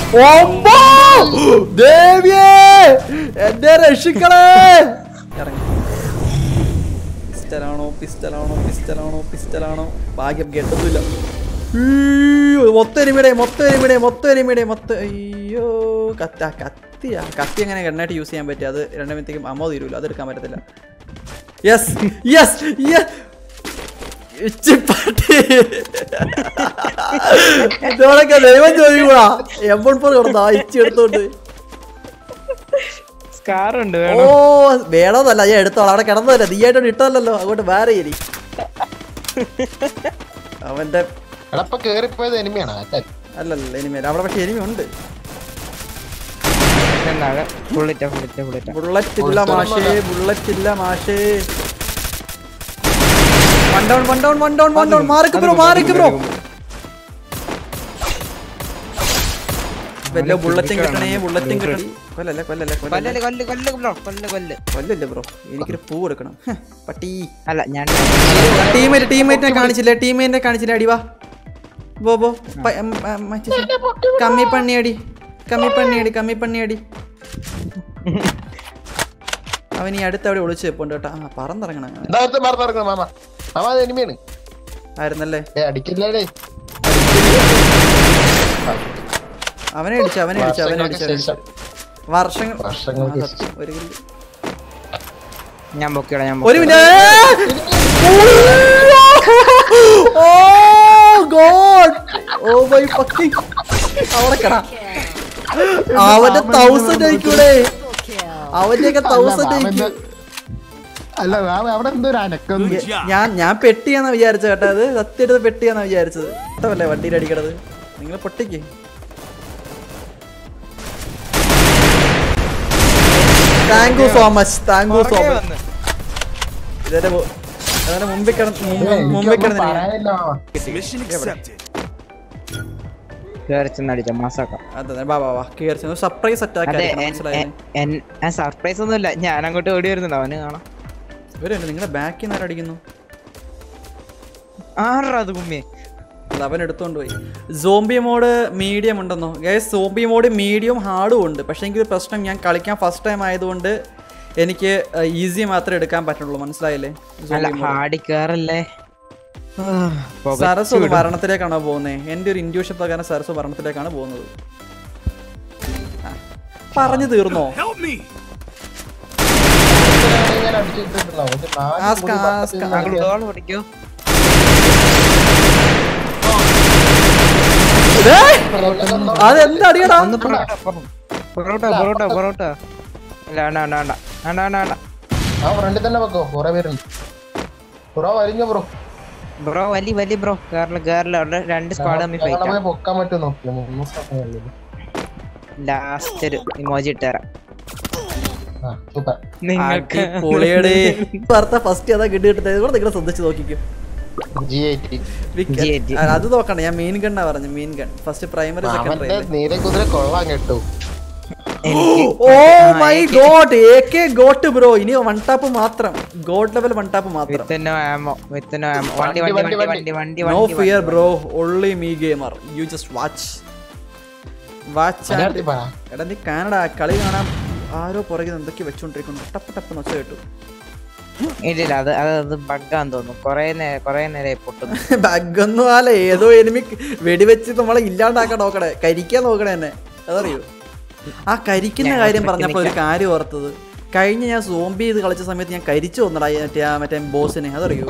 എന്നെ രക്ഷിക്കണേ. പിസ്റ്റലാണോ ഭാഗ്യം കേട്ടതില്ല. മൊത്തം അയ്യോ കത്തി എങ്ങനെ ഗണ്ണായിട്ട് യൂസ് ചെയ്യാൻ പറ്റും? അത് 2 മിനിറ്റേക്കും അമ്മ തീരൂല, അത് എടുക്കാൻ പറ്റത്തില്ല. ഇതോടൊക്കെ ദൈവം ചോദിക്കൂടാ. M14 കിടന്നാ ഇച്ചി എടുത്തോണ്ട്. ഓ വേണമെന്നല്ല, ഞാൻ എടുത്തോളാം. അവിടെ കിടന്നതല്ല, നീ ആയിട്ടോട് ഇട്ടതല്ലോ, അങ്ങോട്ട് വേറെ ശരി. അവന്റെ അല്ലല്ല എനിമിയല്ല അവിടെ, പക്ഷെ എനിമി ഉണ്ട്. ബുള്ളറ്റ് ഇല്ല മാഷേ. One down. മാറിക്ക് ബ്രോ. ബുള്ളറ്റും കിട്ടണേ. കൊല്ലല്ലേ ബ്രോ, എനിക്കൊരു പൂ കൊടുക്കണം. പട്ടി അല്ല, ഞാൻ ടീമേറ്റിനെ കാണിച്ചില്ലേ? അടി വാ ബോ. കമ്മി പണിയടി. അവൻ ഈ അടുത്ത് അവിടെ ഒളിച്ചു വെപ്പുണ്ട് കേട്ടോ. പറന്നിറങ്ങണം ആയിരുന്നല്ലേ? അവനെ അടിച്ചു. വർഷങ്ങൾ ഞാൻ ഒരു മിനിറ്റ്. അവന്റെ 1000 ആയിക്കൂടെ? അവന്റെയൊക്കെ 1000 ആയിക്കും. ഞാൻ പെട്ടിയാന്നാ വിചാരിച്ചത് കേട്ടോ. അത് സത്യം പെട്ടിയാന്നാ വിചാരിച്ചത്. ഇഷ്ടമല്ലേ വണ്ടിയിൽ അടിക്കണത്? നിങ്ങൾ പൊട്ടിക്ക്. Thank you so much. ഇതിന്റെ മുമ്പിൽ സർപ്രൈസ് ഒന്നുമില്ല, ഞാൻ അങ്ങോട്ട് ഓടി വരുന്നുണ്ട്. അവന് കാണാം. നിങ്ങളുടെ ബാക്കിൽ നിന്ന് അടിക്കുന്നു. അത് കുമ്മിയെ അവൻ എടുത്തോണ്ട് പോയി. സോംബി മോഡ് മീഡിയം ഉണ്ടെന്നോ? ഗൈസ് സോംബി മോഡ് മീഡിയം ഹാർഡും ഉണ്ട്. പക്ഷേ എനിക്ക് പ്രശ്നം, ഞാൻ കളിക്കാൻ ഫസ്റ്റ് ടൈം ആയതുകൊണ്ട് എനിക്ക് ഈസി മാത്രമേ എടുക്കാൻ പറ്റുള്ളൂ. മനസ്സിലായില്ലേ? സരസ് മരണത്തിലേക്കാണോ പോകുന്നത്? എൻ്റെ ഒരു ഇൻഡ്യൂഷൻ പ്രകാരം സരസ് മരണത്തിലേക്കാണ് പോകുന്നത്. പറഞ്ഞു തീർന്നോ? അതെന്താടിയടാ? ബ്രോ വലി ബ്രോ രണ്ട് സ്ക്വാഡ് തമ്മിൽ ഫൈറ്റ്. ലാസ്റ്റ് ഒരു ഇമോജി ഇട്ടുതരാം. ഫസ്റ്റ് അതാ കിട്ടിയിട്ടത്. നിങ്ങളെ ശ്രദ്ധിച്ച് നോക്കിക്കും. അത് നോക്കണ്ട, ഞാൻ മെയിൻ ഗണ്ണാ പറഞ്ഞു. Main gun first, primary, secondary. Oh my god, AK got bro. ഇനി 1 ടാപ്പ് മാത്രം, ഗോഡ് ലെവൽ 1 ടാപ്പ് മാത്രം. No fear bro, only me gamer. You just watch. എടാ നീ കാനഡ കളി കാണാൻ ആരോ പുറകെ എന്തൊക്കെ വെച്ചോണ്ടിരിക്കുന്നു. ടപ്പ് നൊച്ച കേട്ടു. ബഗ്ഗൊന്നും അല്ല, ഏതോ എനിമി വെടിവെച്ച് നമ്മളെ ഇല്ലാണ്ടാക്കാൻ നോക്കണേ, കരിക്കാൻ നോക്കണേ എന്നെ. അതറിയോ? ആ കരിക്കുന്ന കാര്യം പറഞ്ഞപ്പോ ഒരു കാര്യം ഓർത്തത്. കഴിഞ്ഞ ഞാൻ സോംബി ചെയ്ത് കളിച്ച സമയത്ത് ഞാൻ കരിച്ചു വന്നടാ മറ്റേ ബോസിനെ. അതറിയോ?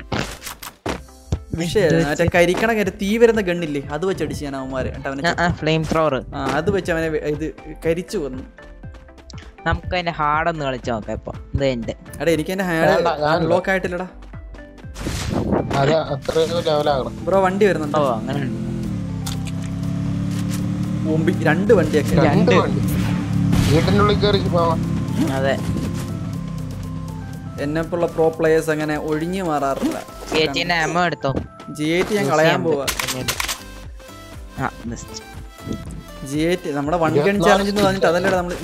വിഷയം മറ്റേ കരിക്കണ തീ വരുന്ന ഗണ്ണില്ലേ, അത് വെച്ചടിച്ച് ഞാൻ അവന്മാരെ. അത് വെച്ച് അവനെ ഇത് കരിച്ചു വന്നു. നമുക്ക് അതിന്റെ ഹാർഡ് ഒന്ന് കളിച്ചു നോക്കാം ഇപ്പൊ. എടാ എനിക്ക് അതിന്റെ ഹാർഡ് അൺലോക്ക് ആയിട്ടില്ലടാ ബ്രോ. വണ്ടി വരുന്നുണ്ടോ? അങ്ങനെ 2 വണ്ടിയൊക്കെ. അതെ, എന്നെപ്പോലുള്ള പ്രോ പ്ലേയേഴ്സ് അങ്ങനെ ഒഴിഞ്ഞു മാറാറില്ല. G8 ഞാൻ കളയാൻ പോവാ. G8 നമ്മുടെ 1 ഗൺ ചാലഞ്ച് എന്ന് പറഞ്ഞിട്ട് അതല്ലേ നമ്മള്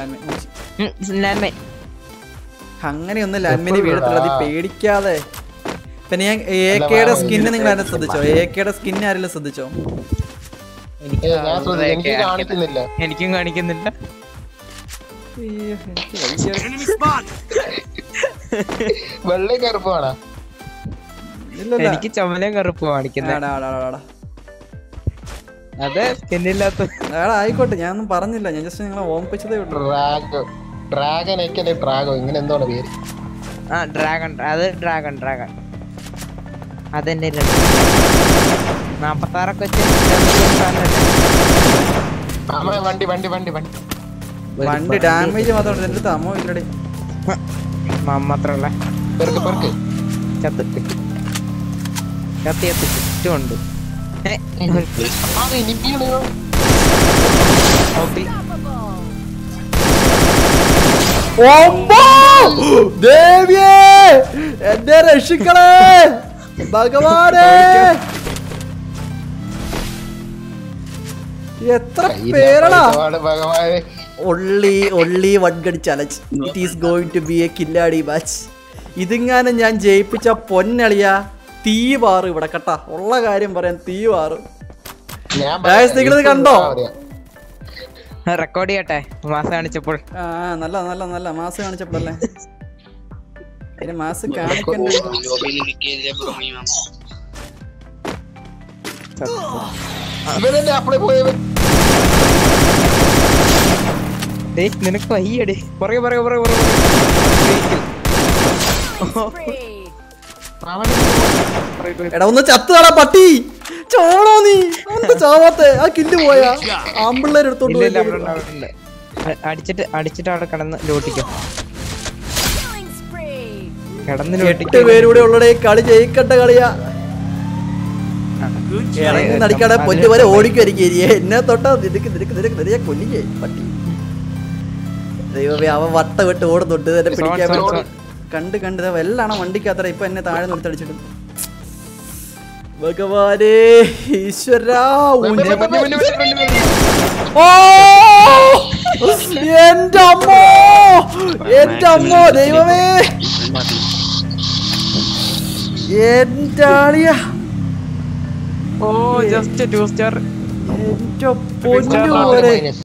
അങ്ങനെയൊന്നും ലാൻഡ്മൈന് വീഴത്തില്ല, അത് പേടിക്കാതെ. പിന്നെ ഞാൻ AKയുടെ സ്കിന്ന് നിങ്ങൾ ആരും ശ്രദ്ധിച്ചോ? AKയുടെ സ്കിന്ന് ആരെങ്കിലും ശ്രദ്ധിച്ചോ? എനിക്ക് ഞാൻ ശ്രദ്ധിച്ചു, എനിക്ക് കാണിക്കുന്നില്ല. എനിക്കും കാണിക്കുന്നില്ല. അയ്യോ, എനിക്ക് വയ്യ. വെള്ളയും കറുപ്പാണോ? ഇല്ലല്ല. എനിക്ക് ചുമലയും കറുപ്പ് കാണിക്കുന്നത്. ആടാ, ആടാ, ആടാ. അതെ, സ്കിന്നില്ലാത്ത. എടാ ആയിക്കോട്ടെ, ഞാനൊന്നും പറഞ്ഞില്ല, ഞാൻ ജസ്റ്റ് നിങ്ങളെ ഓർമ്മിപ്പിച്ചതേ ഉള്ളൂ. ഡ്രാഗൺ ഡ്രാഗോ ഇങ്ങനെ എന്തോണ് പേര്? ആ ഡ്രാഗൺ, അത് ഡ്രാഗൺ. അതെന്നെ 46 വെച്ച് വണ്ടി ഡാമേജ് മാത്രം എന്റെ തമോ ഇല്ലടി. മാത്രല്ല ചത്ത് ചുറ്റുമുണ്ട്. ദേവിയേ, എന്നെ രക്ഷിക്കളേ ഭഗവാനേ. എത്ര പേരടാ. only one gun challenge. It is going to be a കില്ലാടി മാച്ച്. ഇതിങ്ങാനും ഞാൻ ജയിപ്പിച്ച പൊന്നളിയ തീ പാറും ഇവിടെ കേട്ടാ. ഉള്ള കാര്യം പറയാൻ തീ പാറും. നിങ്ങളിത് കണ്ടോ? റെക്കോർഡ് ചെയ്യട്ടെ മാസം കാണിച്ചപ്പോൾ. നല്ല നല്ല നല്ല മാസം കാണിച്ചപ്പോഴല്ലേ. അതിന് മാസം കാണിക്കണ്ട. നിനക്ക് വയ്യടി. പുറകെ എടാ ഒന്ന് ചത്തുകാടാ പട്ടി. ചോണോ നീ ഒന്ന് ചാവാത്തെ. ആ കില്ല് പോയാ ആമ്പിള്ളേർ എടുത്തോണ്ട് അടിച്ചിട്ട് അവിടെ കിടന്ന് ലോട്ടിക്കോ. കിടന്ന് 8 പേരൂടെ ഉള്ളടേ. കളി ജയിക്കണ്ട കളിയാ. ഇറങ്ങി നടിക്കാടെ പൊന്നു വരെ ഓടിക്കുമായിരിക്കും. എന്നെ തൊട്ടാ നിനക്ക് കൊല്ലിക്കേ പട്ടി. ദൈവമേ, അവൻ വട്ട വിട്ട് ഓടുന്നുണ്ട് എന്നെ പിടിക്കാൻ വേണ്ടി. കണ്ട് വെല്ലാണ് വണ്ടിക്കത്ര. ഇപ്പൊ എന്നെ താഴെ നിർത്തടിച്ചിട്ട്. ഭഗവാനേ ഈശ്വരാ. ഓ എന്റെ അമ്മോ ദൈവമേ, എന്റെ ആളിയാ. ഓ ജസ്റ്റ് 2 സ്റ്റാർ. എന്റെ പൊന്നു പോലെ